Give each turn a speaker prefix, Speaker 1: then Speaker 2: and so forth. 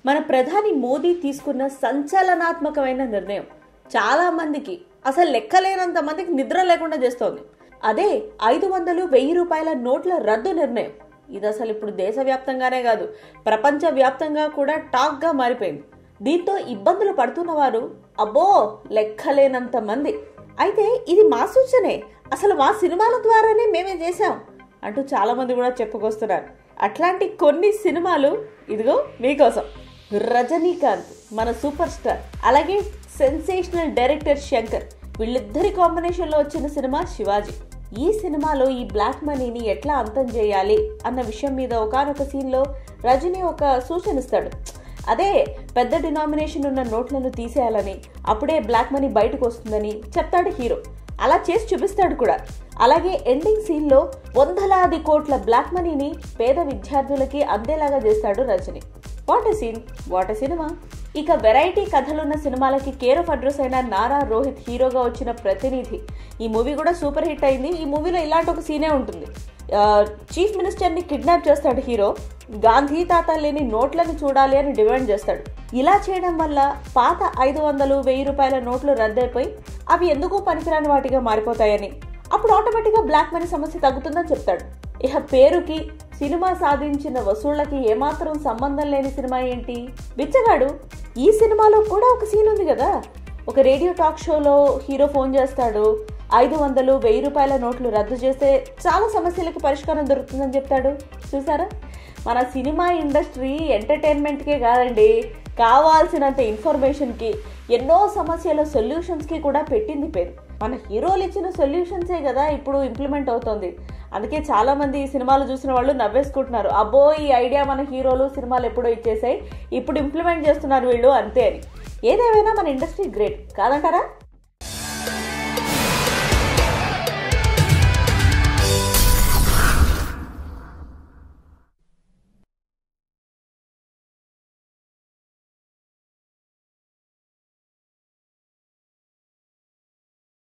Speaker 1: మన ప్రధాని మోదీ తీసుకున్న సంచలనాత్మకమైన నిర్ణయం చాలా మందికి అసలు లెక్కలేనంత మందికి నిద్ర లేకుండా చేస్తోంది. అదే 500-1000 రూపాయల నోట్ల రద్దు నిర్ణయం. ఇది అసలు ఇప్పుడు దేశవ్యాప్తంగానే కాదు, ప్రపంచ వ్యాప్తంగా కూడా టాక్ గా మారిపోయింది. దీంతో ఇబ్బందులు పడుతున్న వారు అబ్బో లెక్కలేనంత మంది. అయితే ఇది మా సూచనే, అసలు మా సినిమాల ద్వారానే మేమే చేశాం అంటూ చాలా మంది కూడా చెప్పుకొస్తున్నారు. అట్లాంటి కొన్ని సినిమాలు ఇదిగో మీకోసం. రజనీకాంత్ మన సూపర్ స్టార్, అలాగే సెన్సేషనల్ డైరెక్టర్ శంకర్, వీళ్ళిద్దరి కాంబినేషన్ లో వచ్చిన సినిమా శివాజీ. ఈ సినిమాలో ఈ బ్లాక్ మనీని ఎట్లా అంతం చేయాలి అన్న విషయం మీద ఒకానొక సీన్ లో రజనీ ఒక సూచన ఇస్తాడు. అదే పెద్ద డినామినేషన్ ఉన్న నోట్లను తీసేయాలని, అప్పుడే బ్లాక్ మనీ బయటకు వస్తుందని చెప్తాడు హీరో. అలా చేసి చూపిస్తాడు కూడా. అలాగే ఎండింగ్ సీన్ లో 100,000 కోట్ల బ్లాక్ మనీని పేద విద్యార్థులకి అందేలాగా చేస్తాడు Rajini. What a scene, what a cinema. ఇక వెరైటీ కథలున్న సినిమాలకి కేర్ ఆఫ్ అడ్రస్ అయిన నారా రోహిత్ హీరోగా వచ్చిన ప్రతినిధి, ఈ మూవీ కూడా సూపర్ హిట్ అయింది. ఈ మూవీలో ఇలాంటి ఒక సీనే ఉంటుంది. చీఫ్ మినిస్టర్ ని కిడ్నాప్ చేస్తాడు హీరో. గాంధీ తాత లేని నోట్లను చూడాలి అని డిమాండ్ చేస్తాడు. ఇలా చేయడం వల్ల పాత 500-1000 రూపాయల నోట్లు రద్దయిపోయి అవి ఎందుకు పనికిరాని వాటిగా మారిపోతాయని, అప్పుడు ఆటోమేటిక్ గా బ్లాక్ మనీ సమస్య తగ్గుతుందని చెప్తాడు. ఇక పేరుకి సినిమా సాధించిన వసూళ్లకి ఏమాత్రం సంబంధం లేని సినిమా ఏంటి బిచ్చగాడు. ఈ సినిమాలో కూడా ఒక సీన్ ఉంది కదా, ఒక రేడియో టాక్ షోలో హీరో ఫోన్ చేస్తాడు. 500-1000 రూపాయల నోట్లు రద్దు చేస్తే చాలా సమస్యలకు పరిష్కారం దొరుకుతుందని చెప్తాడు. చూసారా, మన సినిమా ఇండస్ట్రీ ఎంటర్టైన్మెంట్కే కాదండి, కావాల్సినంత ఇన్ఫర్మేషన్కి, ఎన్నో సమస్యల సొల్యూషన్స్కి కూడా పెట్టింది పేరు. మన హీరోలు ఇచ్చిన సొల్యూషన్సే కదా ఇప్పుడు ఇంప్లిమెంట్ అవుతోంది. అందుకే చాలా మంది ఈ సినిమాలు చూసిన వాళ్ళు నవ్వేసుకుంటున్నారు, అబ్బో ఈ ఐడియా మన హీరోలు సినిమాలు ఎప్పుడో ఇచ్చేసాయి, ఇప్పుడు ఇంప్లిమెంట్ చేస్తున్నారు వీళ్ళు అంతే అని. ఏదేమైనా మన ఇండస్ట్రీ గ్రేట్ కాదంటారా?